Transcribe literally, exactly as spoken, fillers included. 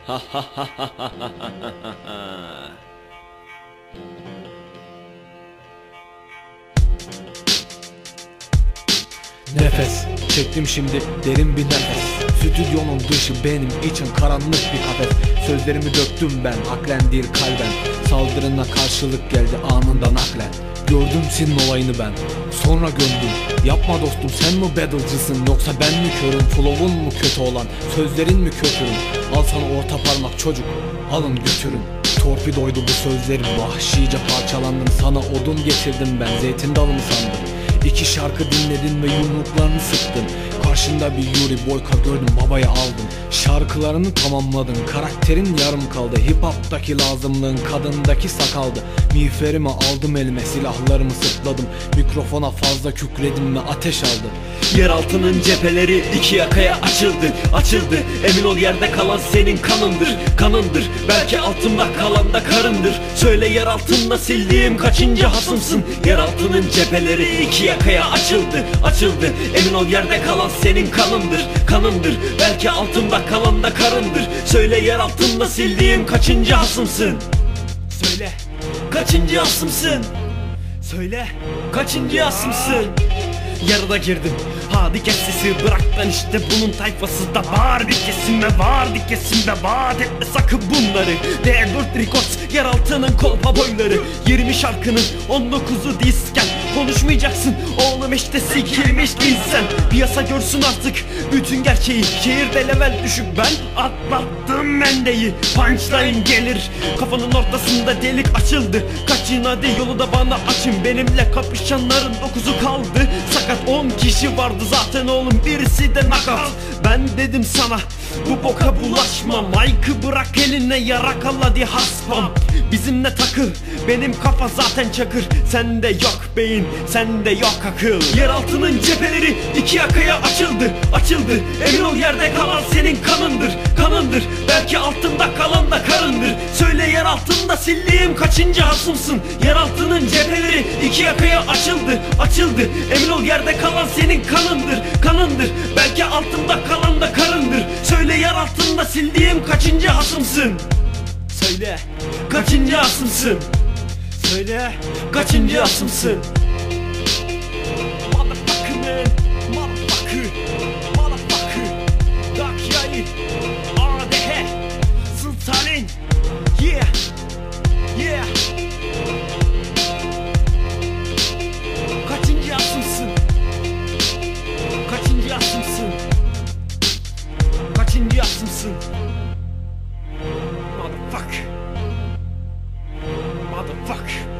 Ha ha ha ha ha ha. Nefes çektim şimdi derin bir nefes. Stüdyonun dışı benim için karanlık bir kafes. Sözlerimi döktüm ben aklen değil kalben. Saldırına karşılık geldi anında naklen. Gördüm senin olayını ben, sonra gömdüm. Yapma dostum, sen mi battle'cısın yoksa ben mi körüm? Flow'un mu kötü olan, sözlerin mi kötürüm? Al sana orta parmak çocuk, alın götürün. Torpidoydu bu sözlerim, vahşice parçalandım. Sana odun getirdim ben, zeytin dalımı sandım. İki şarkı dinledin ve yumruklarını sıktın. Karşında bir Yuri Boyka gördüm, babaya aldım. Şarkılarını tamamladın, karakterin yarım kaldı. Hip hop'taki lazımlığın kadındaki sakaldı. Miğferimi aldım elime, silahlarımı sırtladım. Mikrofona fazla kükredim ve ateş aldı. Yeraltının cepheleri iki yakaya açıldı, açıldı. Emin ol yerde kalan senin kanındır, kanındır. Belki altımda kalan da karındır. Söyle yer altında sildiğim kaçıncı hasımsın? Yeraltının cepheleri iki yakaya açıldı, açıldı. Emin ol yerde kalan senin kanındır, kanındır. Belki altımda kalan da karındır. Söyle yer altında sildiğim kaçıncı hasımsın? Söyle kaçıncı hasımsın? Söyle kaçıncı hasımsın? Yarıda girdim, hadi kes sesi bırak lan, işte bunun tayfası da var. Bir kesim ve var bir kesim de vaat etme sakın bunları. D dört Records yeraltının kolpa boyları. Yirmi şarkının on dokuzu disken. Konuşmayacaksın oğlum, işte sikilmiş insan. Piyasa görsün artık bütün gerçeği. Şehirde level düşük, ben atlattım mendeyi. Punchline gelir, kafanın ortasında delik açıldı. Kaçın hadi yolu da bana açın. Benimle kapışanların dokuzu kaldı. Sakat on kişi vardı zaten oğlum, birisi de knockout. Ben dedim sana bu boka bulaşma. Mike'ı bırak eline, yarak al hadi haspam. Bizimle takıl, benim kafa zaten çakır. Sende yok beyin, sende yok akıl. Yeraltının cepheleri iki yakaya açıldı, açıldı. Emin ol yerde kalan senin kanındır, kanındır. Belki altında kalan da karındır. Söyle yer altında sildiğim kaçıncı hasımsın? Yeraltının cepheleri iki yakaya açıldı, açıldı. Emin ol yerde kalan senin kanındır, kanındır. Belki altında kalan da karındır. Söyle yer altında sildiğim kaçıncı hasımsın? Söyle kaçıncı hasımsın? Söyle kaçıncı hasımsın? Motherfucker man, motherfucker, motherfucker. Dakyayı, A D H, Stalin, yeah, yeah. Kaçıncı hasımsın? Kaçıncı hasımsın? Kaçıncı hasımsın? Motherfucker, motherfucker.